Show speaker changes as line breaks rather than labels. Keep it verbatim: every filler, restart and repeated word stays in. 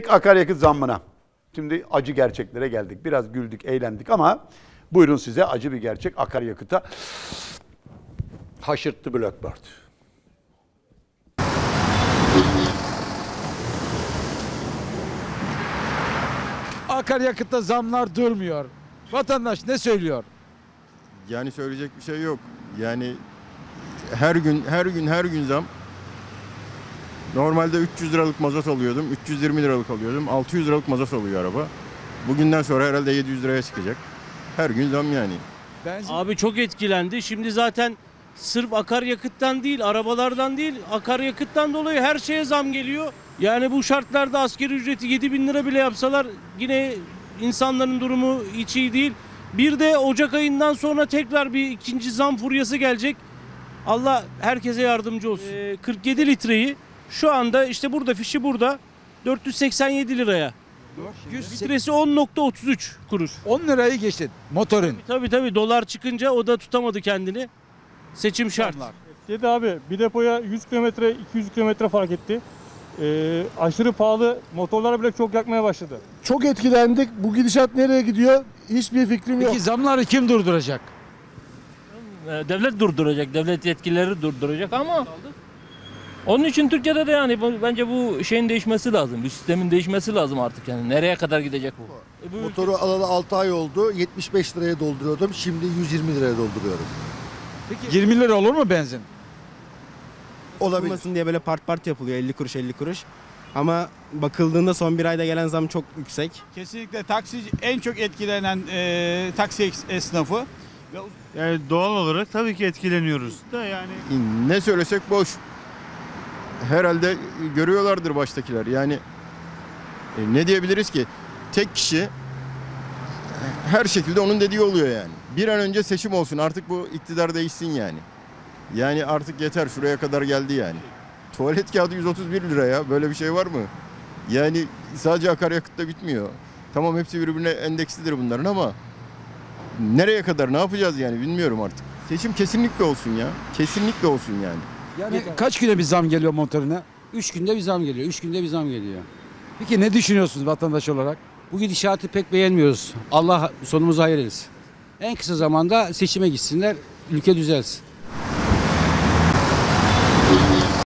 akaryakıt zammına. Şimdi acı gerçeklere geldik. Biraz güldük, eğlendik ama buyurun size acı bir gerçek. Akaryakıta haşırttı Blackbird.
Akaryakıtta zamlar durmuyor. Vatandaş ne söylüyor?
Yani söyleyecek bir şey yok. Yani her gün her gün her gün zam. Normalde üç yüz liralık mazot alıyordum. üç yüz yirmi liralık alıyordum. altı yüz liralık mazot alıyor araba. Bugünden sonra herhalde yedi yüz liraya çıkacak. Her gün zam yani.
Benzin
Abi çok etkilendi. Şimdi zaten sırf akaryakıttan değil, arabalardan değil, akaryakıttan dolayı her şeye zam geliyor. Yani bu şartlarda asgari ücreti yedi bin lira bile yapsalar yine insanların durumu hiç iyi değil. Bir de Ocak ayından sonra tekrar bir ikinci zam furyası gelecek. Allah herkese yardımcı olsun. Ee, kırk yedi litreyi şu anda işte burada fişi burada dört yüz seksen yedi liraya. Litresi on nokta otuz üç kuruş.
on lirayı geçti motorun.
Tabii tabii dolar çıkınca o da tutamadı kendini. Seçim şart.
Zamlar.
Dedi abi bir depoya yüz kilometre iki yüz kilometre fark etti. Ee, aşırı pahalı motorlara bile çok yakmaya başladı.
Çok etkilendik. Bu gidişat nereye gidiyor? Hiçbir fikrim yok.
Peki zamları kim durduracak?
Devlet durduracak, devlet yetkilileri durduracak ama onun için Türkiye'de de yani bu- bence bu şeyin değişmesi lazım. Bu sistemin değişmesi lazım artık yani. Nereye kadar gidecek bu? E bu
Motoru alalı altı ay oldu. yetmiş beş liraya dolduruyordum. Şimdi yüz yirmi liraya dolduruyorum.
Peki yirmi lira olur mu benzin?
Olabilir.
Olmasın diye böyle part part yapılıyor elli kuruş elli kuruş. Ama bakıldığında son bir ayda gelen zam çok yüksek.
Kesinlikle taksi en çok etkilenen e, taksi esnafı.
Yani doğal olarak tabii ki etkileniyoruz da yani.
Ne söylesek boş. Herhalde görüyorlardır baştakiler. Yani e, ne diyebiliriz ki? Tek kişi her şekilde onun dediği oluyor yani. Bir an önce seçim olsun. Artık bu iktidar değişsin yani. Yani artık yeter. Şuraya kadar geldi yani. Tuvalet kağıdı yüz otuz bir lira ya. Böyle bir şey var mı? Yani sadece akaryakıtta bitmiyor. Tamam hepsi birbirine endekslidir bunların ama nereye kadar ne yapacağız yani bilmiyorum artık. Seçim kesinlikle olsun ya. Kesinlikle olsun yani.
Yani kaç güne bir zam geliyor motoruna?
Üç günde bir zam geliyor. Üç günde bir zam geliyor.
Peki ne düşünüyorsunuz vatandaş olarak?
Bu gidişatı pek beğenmiyoruz. Allah sonumuzu hayır etsin. En kısa zamanda seçime gitsinler, ülke düzelsin.